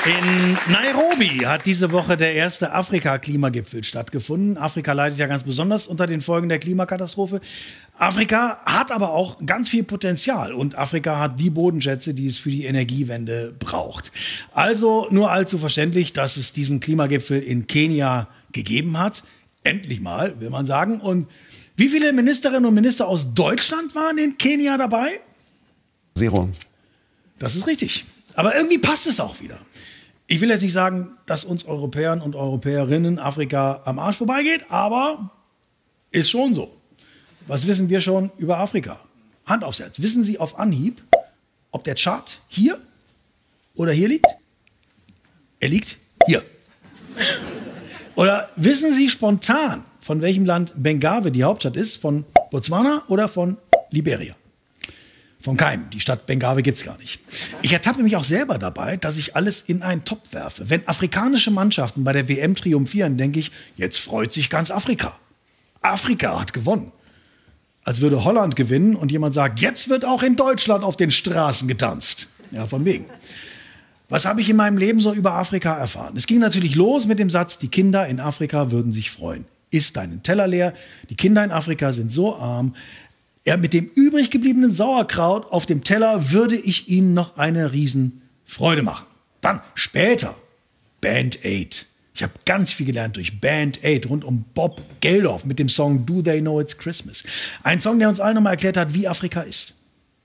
In Nairobi hat diese Woche der erste Afrika-Klimagipfel stattgefunden. Afrika leidet ja ganz besonders unter den Folgen der Klimakatastrophe. Afrika hat aber auch ganz viel Potenzial und Afrika hat die Bodenschätze, die es für die Energiewende braucht. Also nur allzu verständlich, dass es diesen Klimagipfel in Kenia gegeben hat. Endlich mal, will man sagen. Und wie viele Ministerinnen und Minister aus Deutschland waren in Kenia dabei? 0. Das ist richtig. Aber irgendwie passt es auch wieder. Ich will jetzt nicht sagen, dass uns Europäern und Europäerinnen Afrika am Arsch vorbeigeht, aber ist schon so. Was wissen wir schon über Afrika? Hand aufs Herz. Wissen Sie auf Anhieb, ob der Chart hier oder hier liegt? Er liegt hier. Oder wissen Sie spontan, von welchem Land Benghazi die Hauptstadt ist? Von Botswana oder von Liberia? Von keinem. Die Stadt Benghazi gibt es gar nicht. Ich ertappe mich auch selber dabei, dass ich alles in einen Topf werfe. Wenn afrikanische Mannschaften bei der WM triumphieren, denke ich, jetzt freut sich ganz Afrika. Afrika hat gewonnen. Als würde Holland gewinnen und jemand sagt, jetzt wird auch in Deutschland auf den Straßen getanzt. Ja, von wegen. Was habe ich in meinem Leben so über Afrika erfahren? Es ging natürlich los mit dem Satz, die Kinder in Afrika würden sich freuen. Iss deinen Teller leer. Die Kinder in Afrika sind so arm. Ja, mit dem übrig gebliebenen Sauerkraut auf dem Teller würde ich ihnen noch eine Riesenfreude machen. Dann später Band Aid. Ich habe ganz viel gelernt durch Band Aid rund um Bob Geldof mit dem Song Do They Know It's Christmas. Ein Song, der uns allen nochmal erklärt hat, wie Afrika ist.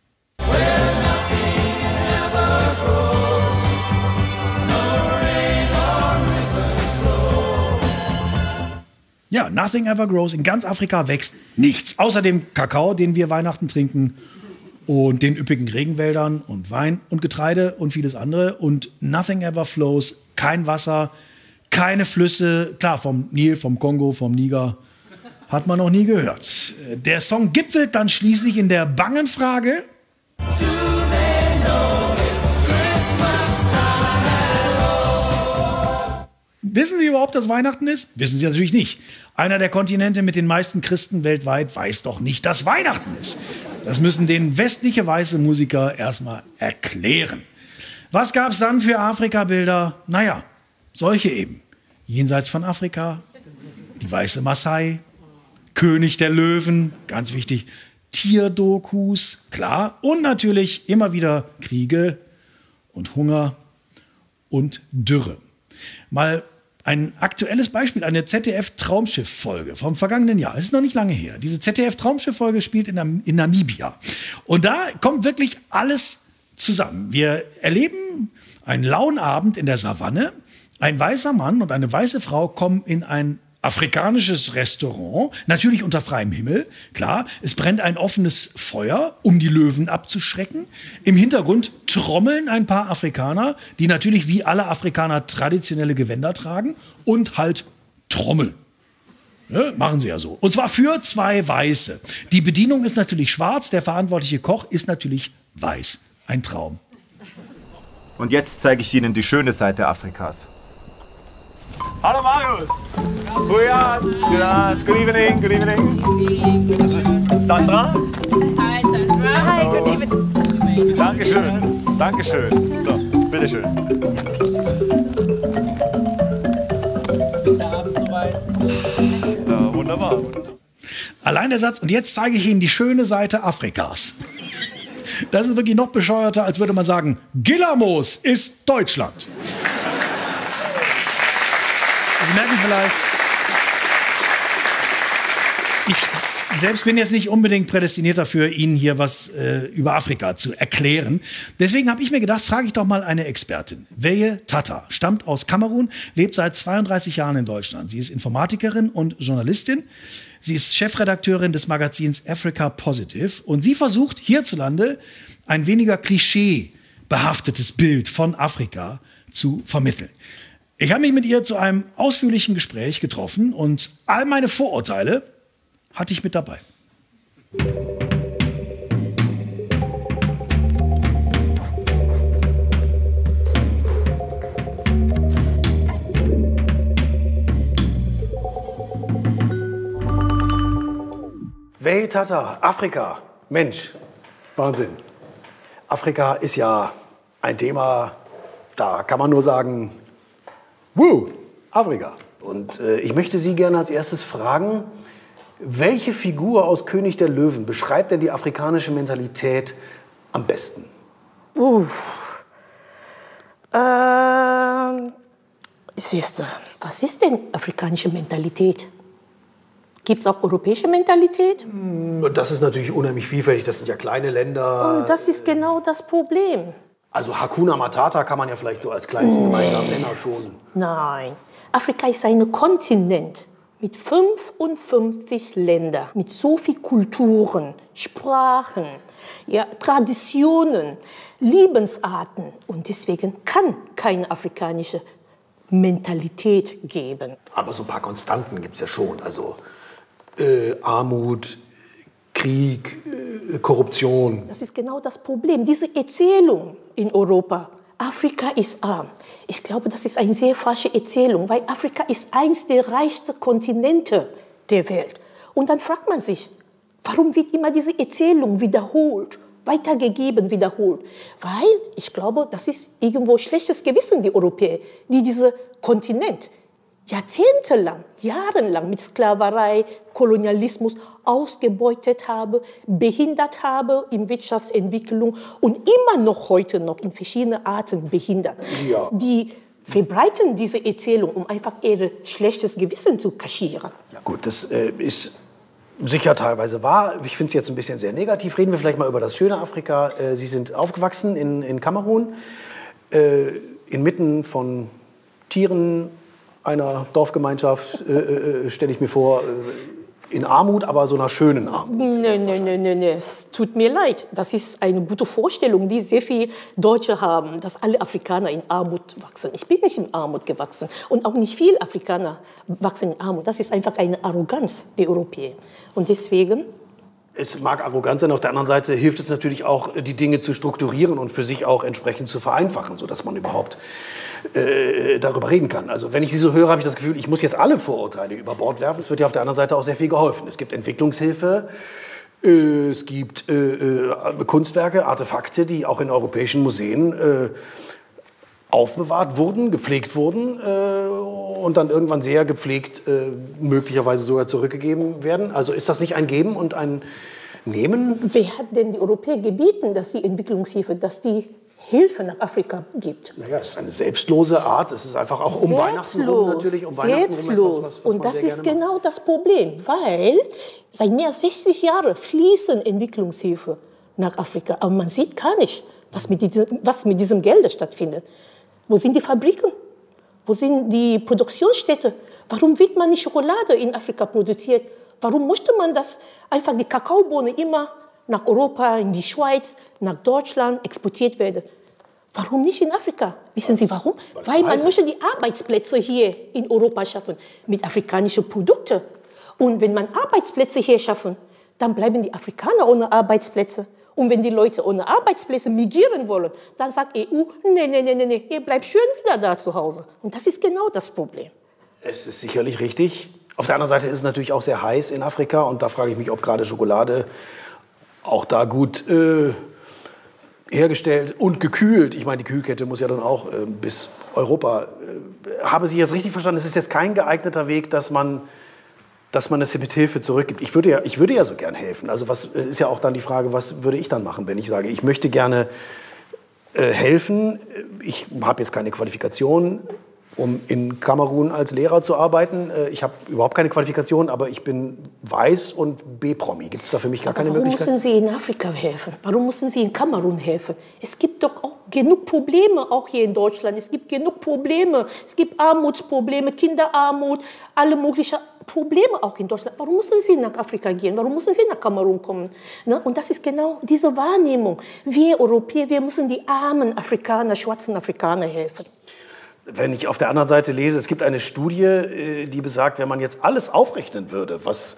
Ja, nothing ever grows. In ganz Afrika wächst nichts. Außer dem Kakao, den wir Weihnachten trinken und den üppigen Regenwäldern und Wein und Getreide und vieles andere. Und nothing ever flows. Kein Wasser, keine Flüsse. Klar, vom Nil, vom Kongo, vom Niger hat man noch nie gehört. Der Song gipfelt dann schließlich in der bangen Frage: Wissen Sie überhaupt, dass Weihnachten ist? Wissen Sie natürlich nicht. Einer der Kontinente mit den meisten Christen weltweit weiß doch nicht, dass Weihnachten ist. Das müssen den westliche weiße Musiker erstmal erklären. Was gab es dann für Afrika-Bilder? Naja, solche eben. Jenseits von Afrika, die weiße Maasai, König der Löwen, ganz wichtig, Tierdokus, klar. Und natürlich immer wieder Kriege und Hunger und Dürre. Mal ein aktuelles Beispiel, eine ZDF-Traumschiff-Folge vom vergangenen Jahr. Es ist noch nicht lange her. Diese ZDF-Traumschiff-Folge spielt in Namibia. Und da kommt wirklich alles zusammen. Wir erleben einen lauen Abend in der Savanne. Ein weißer Mann und eine weiße Frau kommen in ein afrikanisches Restaurant, natürlich unter freiem Himmel, klar. Es brennt ein offenes Feuer, um die Löwen abzuschrecken. Im Hintergrund trommeln ein paar Afrikaner, die natürlich wie alle Afrikaner traditionelle Gewänder tragen und halt trommeln. Ja, machen sie ja so. Und zwar für zwei Weiße. Die Bedienung ist natürlich schwarz, der verantwortliche Koch ist natürlich weiß. Ein Traum. Und jetzt zeige ich Ihnen die schöne Seite Afrikas. Hallo Marius! Good evening, good evening. Das ist Sandra. Hi Sandra. Hi, good evening. Dankeschön, Dankeschön. So, bitteschön. Ist der Abend soweit? Ja, wunderbar. Allein der Satz, und jetzt zeige ich Ihnen die schöne Seite Afrikas. Das ist wirklich noch bescheuerter, als würde man sagen, Gillamos ist Deutschland. Sie merken vielleicht, ich selbst bin jetzt nicht unbedingt prädestiniert dafür, Ihnen hier was über Afrika zu erklären. Deswegen habe ich mir gedacht, frage ich doch mal eine Expertin. Weye Tata stammt aus Kamerun, lebt seit 32 Jahren in Deutschland. Sie ist Informatikerin und Journalistin. Sie ist Chefredakteurin des Magazins Africa Positive. Und sie versucht hierzulande ein weniger klischeebehaftetes Bild von Afrika zu vermitteln. Ich habe mich mit ihr zu einem ausführlichen Gespräch getroffen und all meine Vorurteile hatte ich mit dabei. Weye Tata, Afrika. Mensch, Wahnsinn. Afrika ist ja ein Thema, Da kann man nur sagen, wuh, Afrika. Und ich möchte Sie gerne als erstes fragen, welche Figur aus König der Löwen beschreibt denn die afrikanische Mentalität am besten? Siehst du, was ist denn afrikanische Mentalität? Gibt es auch europäische Mentalität? Das ist natürlich unheimlich vielfältig. Das sind ja kleine Länder. Und das ist genau das Problem. Also Hakuna Matata kann man ja vielleicht so als kleinsten gemeinsamen Nenner schon. Nein, Afrika ist ein Kontinent mit 55 Ländern, mit so vielen Kulturen, Sprachen, ja, Traditionen, Lebensarten. Und deswegen kann keine afrikanische Mentalität geben. Aber so ein paar Konstanten gibt es ja schon. Also Armut, Krieg, Korruption. Das ist genau das Problem. Diese Erzählung in Europa, Afrika ist arm. Ich glaube, das ist eine sehr falsche Erzählung, weil Afrika ist eines der reichsten Kontinente der Welt. Und dann fragt man sich, warum wird immer diese Erzählung wiederholt, weitergegeben, wiederholt? Weil ich glaube, das ist irgendwo schlechtes Gewissen, die Europäer, die diesen Kontinent jahrzehntelang, jahrelang mit Sklaverei, Kolonialismus ausgebeutet habe, behindert habe in Wirtschaftsentwicklung und immer noch heute noch in verschiedenen Arten behindert. Ja. Die verbreiten diese Erzählung, um einfach ihr schlechtes Gewissen zu kaschieren. Ja, gut, das ist sicher teilweise wahr. Ich finde es jetzt ein bisschen sehr negativ. Reden wir vielleicht mal über das schöne Afrika. Sie sind aufgewachsen in Kamerun, inmitten von Tieren, einer Dorfgemeinschaft, stelle ich mir vor, in Armut, aber so einer schönen Armut. Nein, es tut mir leid. Das ist eine gute Vorstellung, die sehr viele Deutsche haben, dass alle Afrikaner in Armut wachsen. Ich bin nicht in Armut gewachsen und auch nicht viele Afrikaner wachsen in Armut. Das ist einfach eine Arroganz der Europäer. Und deswegen... Es mag arrogant sein, auf der anderen Seite hilft es natürlich auch, die Dinge zu strukturieren und für sich auch entsprechend zu vereinfachen, sodass man überhaupt darüber reden kann. Also wenn ich Sie so höre, habe ich das Gefühl, ich muss jetzt alle Vorurteile über Bord werfen. Es wird ja auf der anderen Seite auch sehr viel geholfen. Es gibt Entwicklungshilfe, es gibt Kunstwerke, Artefakte, die auch in europäischen Museen aufbewahrt wurden, gepflegt wurden und dann irgendwann sehr gepflegt möglicherweise sogar zurückgegeben werden. Also ist das nicht ein Geben und ein Nehmen? Wer hat denn die Europäer gebeten, dass die Entwicklungshilfe, dass die Hilfe nach Afrika gibt? Naja, es ist eine selbstlose Art. Es ist einfach auch um Weihnachten rum natürlich. Um Selbstlos. Was und das ist genau das Problem, weil seit mehr als 60 Jahren fließen Entwicklungshilfe nach Afrika. Aber man sieht gar nicht, was mit diesem Geld stattfindet. Wo sind die Fabriken? Wo sind die Produktionsstätten? Warum wird man nicht Schokolade in Afrika produziert? Warum musste man das einfach die Kakaobohnen immer nach Europa, in die Schweiz, nach Deutschland exportiert werden? Warum nicht in Afrika? Wissen Sie warum? Weil man möchte die Arbeitsplätze hier in Europa schaffen mit afrikanischen Produkten. Und wenn man Arbeitsplätze hier schaffen, dann bleiben die Afrikaner ohne Arbeitsplätze. Und wenn die Leute ohne Arbeitsplätze migrieren wollen, dann sagt EU, nee, ihr bleibt schön wieder da zu Hause. Und das ist genau das Problem. Es ist sicherlich richtig. Auf der anderen Seite ist es natürlich auch sehr heiß in Afrika. Und da frage ich mich, ob gerade Schokolade auch da gut hergestellt und gekühlt. Ich meine, die Kühlkette muss ja dann auch bis Europa. Habe Sie jetzt richtig verstanden? Es ist jetzt kein geeigneter Weg, dass man es mit Hilfe zurückgibt. Ich würde ja so gern helfen. Also was ist ja auch dann die Frage, was würde ich dann machen, wenn ich sage, ich möchte gerne helfen. Ich habe jetzt keine Qualifikation, um in Kamerun als Lehrer zu arbeiten. Ich habe überhaupt keine Qualifikation, aber ich bin weiß und B-Promi. Gibt es da für mich gar keine Möglichkeit? Warum müssen Sie in Afrika helfen? Warum müssen Sie in Kamerun helfen? Es gibt doch auch genug Probleme, auch hier in Deutschland. Es gibt genug Probleme. Es gibt Armutsprobleme, Kinderarmut, alle möglichen Probleme auch in Deutschland. Warum müssen Sie nach Afrika gehen? Warum müssen Sie nach Kamerun kommen? Ne? Und das ist genau diese Wahrnehmung. Wir Europäer, wir müssen die armen Afrikaner, schwarzen Afrikaner helfen. Wenn ich auf der anderen Seite lese, es gibt eine Studie, die besagt, wenn man jetzt alles aufrechnen würde, was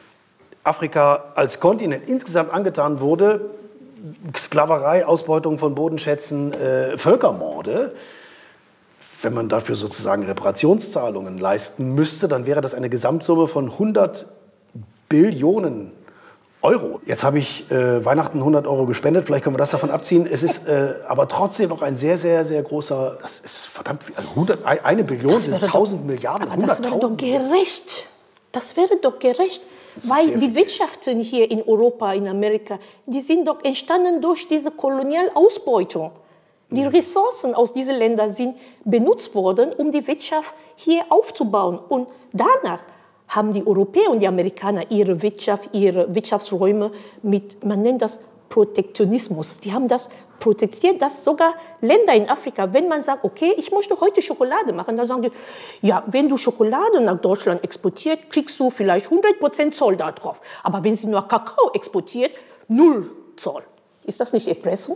Afrika als Kontinent insgesamt angetan wurde, Sklaverei, Ausbeutung von Bodenschätzen, Völkermorde, wenn man dafür sozusagen Reparationszahlungen leisten müsste, dann wäre das eine Gesamtsumme von 100 Billionen Euro. Jetzt habe ich Weihnachten 100 Euro gespendet, vielleicht können wir das davon abziehen. Es ist aber trotzdem noch ein sehr, sehr, sehr großer, das ist verdammt viel, also 1 Billion sind 1000 Milliarden, aber das wäre doch gerecht. Das wäre doch gerecht, weil die Wirtschaften hier in Europa, in Amerika, die sind doch entstanden durch diese Kolonialausbeutung. Die Ressourcen aus diesen Ländern sind benutzt worden, um die Wirtschaft hier aufzubauen. Und danach haben die Europäer und die Amerikaner ihre Wirtschaft, ihre Wirtschaftsräume mit, man nennt das Protektionismus. Die haben das protektiert, dass sogar Länder in Afrika, wenn man sagt, okay, ich möchte heute Schokolade machen, dann sagen die, ja, wenn du Schokolade nach Deutschland exportiert, kriegst du vielleicht 100% Zoll da drauf. Aber wenn sie nur Kakao exportiert, 0 Zoll. Ist das nicht Erpressung?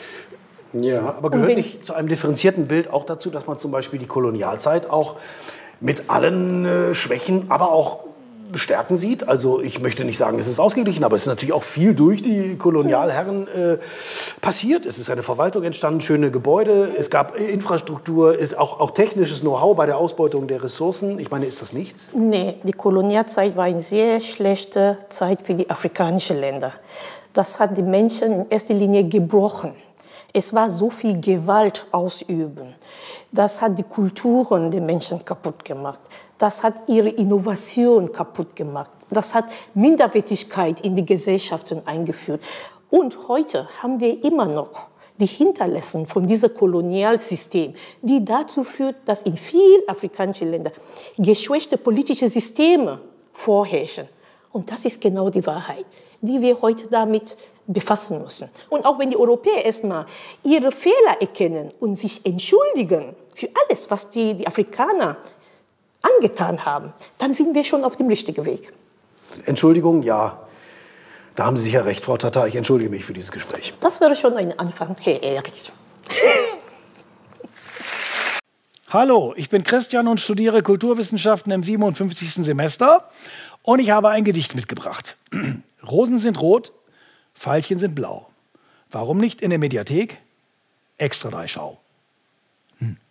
Ja, aber gehört nicht zu einem differenzierten Bild auch dazu, dass man zum Beispiel die Kolonialzeit auch mit allen Schwächen, aber auch Stärken sieht? Also ich möchte nicht sagen, es ist ausgeglichen, aber es ist natürlich auch viel durch die Kolonialherren passiert. Es ist eine Verwaltung entstanden, schöne Gebäude, es gab Infrastruktur, es auch technisches Know-how bei der Ausbeutung der Ressourcen. Ich meine, ist das nichts? Nee, die Kolonialzeit war eine sehr schlechte Zeit für die afrikanischen Länder. Das hat die Menschen in erster Linie gebrochen. Es war so viel Gewalt ausüben. Das hat die Kulturen der Menschen kaputt gemacht. Das hat ihre Innovation kaputt gemacht. Das hat Minderwertigkeit in die Gesellschaften eingeführt. Und heute haben wir immer noch die Hinterlassen von diesem Kolonialsystem, die dazu führt, dass in vielen afrikanischen Ländern geschwächte politische Systeme vorherrschen. Und das ist genau die Wahrheit, die wir heute damit befassen müssen. Und auch wenn die Europäer erstmal ihre Fehler erkennen und sich entschuldigen für alles, was die Afrikaner angetan haben, dann sind wir schon auf dem richtigen Weg. Entschuldigung, ja. Da haben Sie sicher recht, Frau Tata. Ich entschuldige mich für dieses Gespräch. Das wäre schon ein Anfang, Herr Erich. Hallo, ich bin Christian und studiere Kulturwissenschaften im 57. Semester. Und ich habe ein Gedicht mitgebracht. Rosen sind rot, Veilchen sind blau. Warum nicht in der Mediathek? Extra 3 Schau.